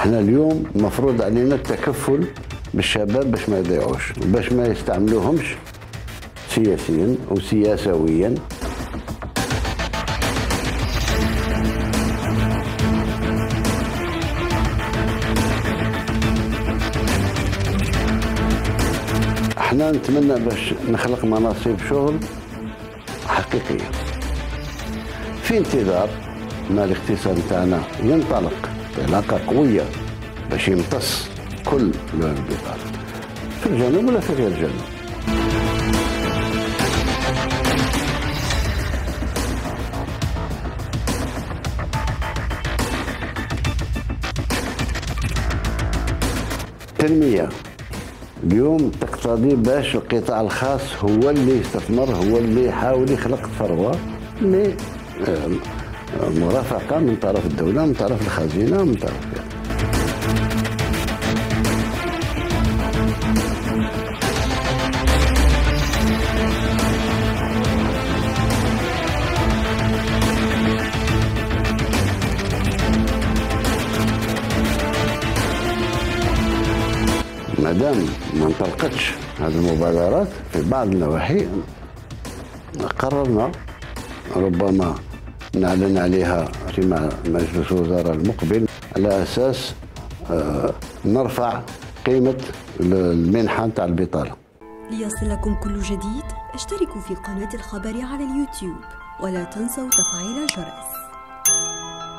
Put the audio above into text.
احنا اليوم مفروض علينا التكفل بالشباب باش ما يضيعوش، باش ما يستعملوهمش سياسيا او سياسويا. احنا نتمنى باش نخلق مناصب شغل حقيقيه في انتظار ما الاقتصاد نتاعنا ينطلق بعلاقه قويه باش يمتص كل البطاله في الجنوب ولا في غير الجنوب. التنميه اليوم تقتضي باش القطاع الخاص هو اللي يستثمر، هو اللي يحاول يخلق ثروه مرافقه من طرف الدوله، من طرف الخزينه، من طرف مادام ما انطلقتش هذه المبادرات في بعض النواحي، قررنا ربما نعلن عليها في مجلس الوزراء المقبل على اساس نرفع قيمه المنحه نتاع البطاله. ليصلكم كل جديد اشتركوا في قناه الخبر على اليوتيوب ولا تنسوا تفعيل الجرس.